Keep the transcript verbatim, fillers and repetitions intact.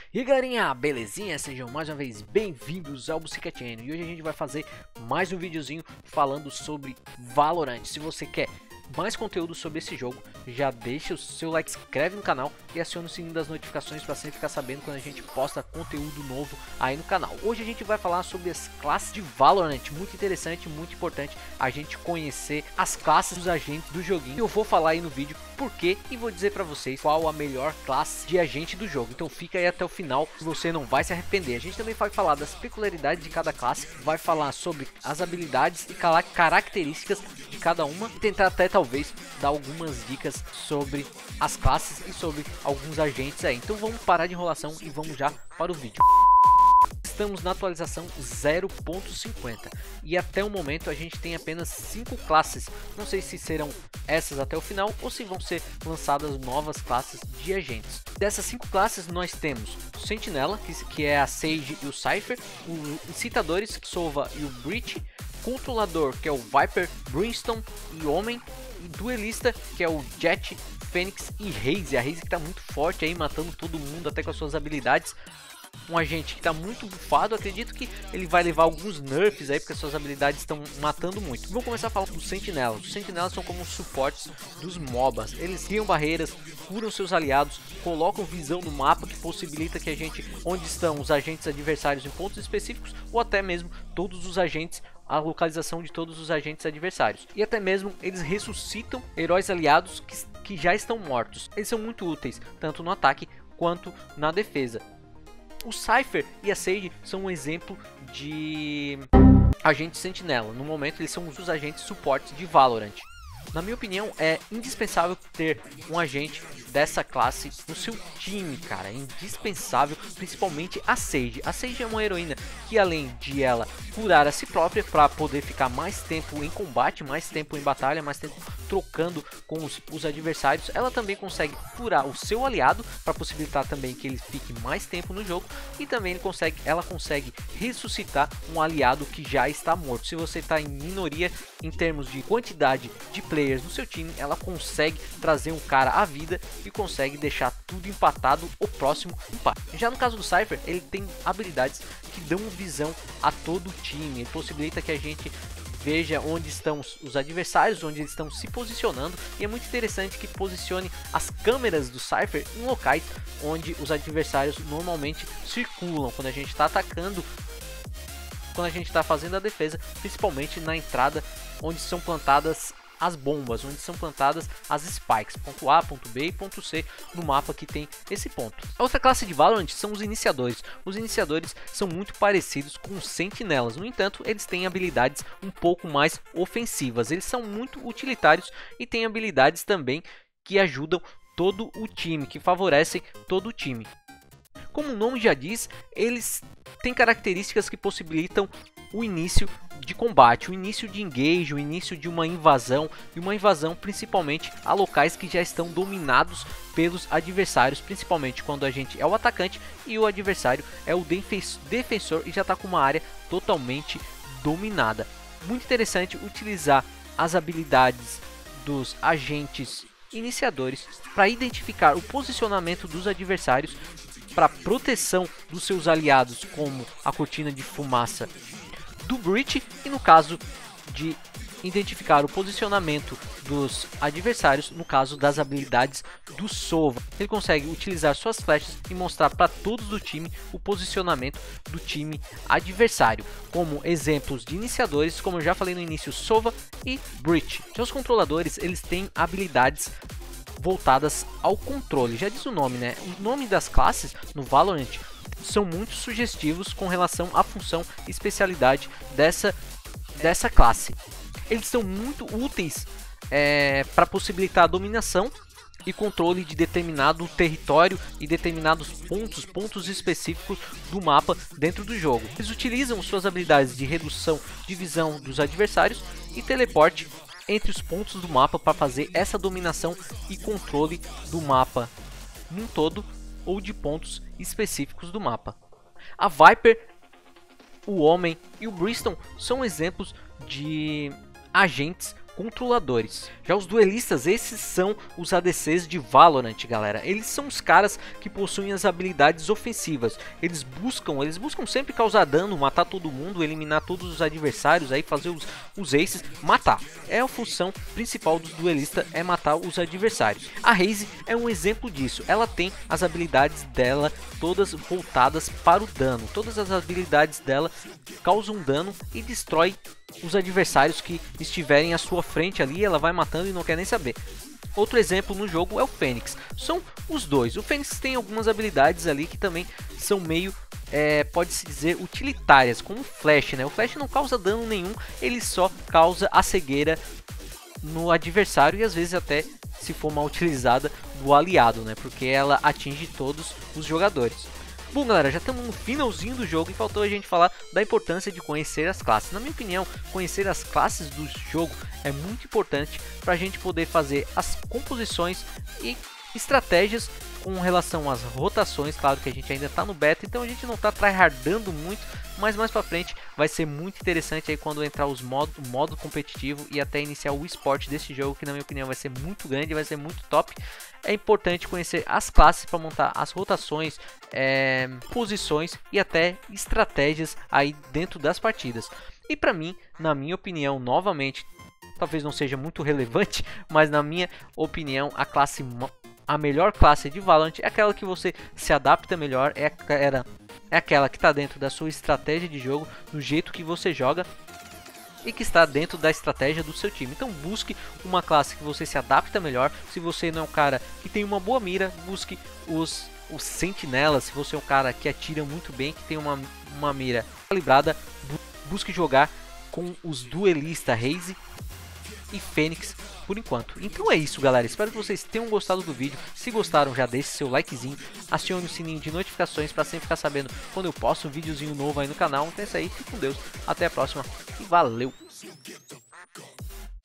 E aí galerinha, belezinha? Sejam mais uma vez bem-vindos ao Bucica Channel. E hoje a gente vai fazer mais um videozinho falando sobre Valorant. Se você quer mais conteúdo sobre esse jogo, já deixa o seu like, inscreve no canal e aciona o sininho das notificações para sempre ficar sabendo quando a gente posta conteúdo novo aí no canal. Hoje a gente vai falar sobre as classes de Valorant, muito interessante, muito importante a gente conhecer as classes dos agentes do joguinho. Eu vou falar aí no vídeo por quê e vou dizer para vocês qual a melhor classe de agente do jogo. Então fica aí até o final, você não vai se arrepender. A gente também vai falar das peculiaridades de cada classe, vai falar sobre as habilidades e características de cada uma e tentar até talvez dar algumas dicas sobre as classes e sobre alguns agentes aí. Então vamos parar de enrolação e vamos já para o vídeo. Estamos na atualização zero ponto cinquenta e até o momento a gente tem apenas cinco classes. Não sei se serão essas até o final ou se vão ser lançadas novas classes de agentes. Dessas cinco classes nós temos o Sentinela, que, que é a Sage e o Cypher, os Incitadores, Sova e o Breach, Controlador, que é o Viper, Brimstone e Homem, e Duelista, que é o Jett, Fênix e Raze. A Raze que está muito forte aí, matando todo mundo até com as suas habilidades. Um agente que está muito bufado, acredito que ele vai levar alguns nerfs aí, porque suas habilidades estão matando muito. Vamos começar a falar dos sentinelas. Os sentinelas são como os suportes dos mobs. Eles criam barreiras, curam seus aliados, colocam visão no mapa que possibilita que a gente, onde estão os agentes adversários em pontos específicos, ou até mesmo todos os agentes, a localização de todos os agentes adversários. E até mesmo eles ressuscitam heróis aliados que, que já estão mortos. Eles são muito úteis, tanto no ataque quanto na defesa. O Cypher e a Sage são um exemplo de agente sentinela. No momento eles são os agentes suportes de Valorant. Na minha opinião é indispensável ter um agente dessa classe no seu time, cara. É indispensável, principalmente a Sage. A Sage é uma heroína que, além de ela curar a si própria para poder ficar mais tempo em combate, mais tempo em batalha, mais tempo trocando com os, os adversários, ela também consegue curar o seu aliado para possibilitar também que ele fique mais tempo no jogo, e também ele consegue, ela consegue ressuscitar um aliado que já está morto. Se você está em minoria em termos de quantidade de players no seu time, ela consegue trazer um cara à vida e consegue deixar tudo empatado ou próximo empate. Já no caso do Cypher, ele tem habilidades que dão visão a todo o time, ele possibilita que a gente veja onde estão os adversários, onde eles estão se posicionando, e é muito interessante que posicione as câmeras do Cypher em locais onde os adversários normalmente circulam quando a gente está atacando, quando a gente está fazendo a defesa, principalmente na entrada onde são plantadas as bombas, onde são plantadas as spikes, ponto A, ponto B e ponto C no mapa que tem esse ponto. A outra classe de Valorant são os iniciadores. Os iniciadores são muito parecidos com os sentinelas, no entanto eles têm habilidades um pouco mais ofensivas. Eles são muito utilitários e têm habilidades também que ajudam todo o time, que favorecem todo o time. Como o nome já diz, eles têm características que possibilitam o início de combate, o início de engage, o início de uma invasão, e uma invasão principalmente a locais que já estão dominados pelos adversários, principalmente quando a gente é o atacante e o adversário é o defensor e já está com uma área totalmente dominada. Muito interessante utilizar as habilidades dos agentes iniciadores para identificar o posicionamento dos adversários, para proteção dos seus aliados, como a cortina de fumaça do Breach, e no caso de identificar o posicionamento dos adversários, no caso das habilidades do Sova. Ele consegue utilizar suas flechas e mostrar para todos do time o posicionamento do time adversário, como exemplos de iniciadores, como eu já falei no início, Sova e Breach. Seus controladores, eles têm habilidades voltadas ao controle, já diz o nome, né? O nome das classes no Valorant são muito sugestivos com relação à função e especialidade dessa, dessa classe. Eles são muito úteis é, para possibilitar a dominação e controle de determinado território e determinados pontos, pontos específicos do mapa dentro do jogo. Eles utilizam suas habilidades de redução de visão dos adversários e teleporte entre os pontos do mapa para fazer essa dominação e controle do mapa num todo ou de pontos específicos do mapa. A Viper, o Homem e o Brimstone são exemplos de agentes controladores. Já os duelistas, esses são os A D Cs de Valorant, galera. Eles são os caras que possuem as habilidades ofensivas. Eles buscam, eles buscam sempre causar dano, matar todo mundo, eliminar todos os adversários, aí fazer os, os aces, matar. É a função principal dos duelistas, é matar os adversários. A Raze é um exemplo disso. Ela tem as habilidades dela todas voltadas para o dano. Todas as habilidades dela causam dano e destrói os adversários que estiverem à sua frente ali. Ela vai matando e não quer nem saber. Outro exemplo no jogo é o Fênix. São os dois. O Fênix tem algumas habilidades ali que também são meio, é, pode-se dizer, utilitárias, como o Flash, né? O Flash não causa dano nenhum, ele só causa a cegueira no adversário e às vezes até, se for mal utilizada, do aliado, né? Porque ela atinge todos os jogadores. Bom, galera, já estamos no finalzinho do jogo e faltou a gente falar da importância de conhecer as classes. Na minha opinião, conhecer as classes do jogo é muito importante para a gente poder fazer as composições e estratégias com relação às rotações. Claro que a gente ainda está no beta, então a gente não está tryhardando muito, mas mais para frente vai ser muito interessante aí quando entrar os modo, o modo competitivo e até iniciar o esporte desse jogo, que na minha opinião vai ser muito grande, vai ser muito top. É importante conhecer as classes para montar as rotações, é, posições e até estratégias aí dentro das partidas. E para mim, na minha opinião, novamente, talvez não seja muito relevante, mas na minha opinião, a classe a melhor classe de Valorant é aquela que você se adapta melhor, é, era, é aquela que está dentro da sua estratégia de jogo, do jeito que você joga e que está dentro da estratégia do seu time. Então busque uma classe que você se adapta melhor. Se você não é um cara que tem uma boa mira, busque os, os sentinelas. Se você é um cara que atira muito bem, que tem uma, uma mira calibrada, busque jogar com os duelistas Raze e Fênix por enquanto. Então é isso, galera, espero que vocês tenham gostado do vídeo. Se gostaram, já deixe seu likezinho, acione o sininho de notificações para sempre ficar sabendo quando eu posto um videozinho novo aí no canal. Então é isso aí, fique com Deus, até a próxima e valeu!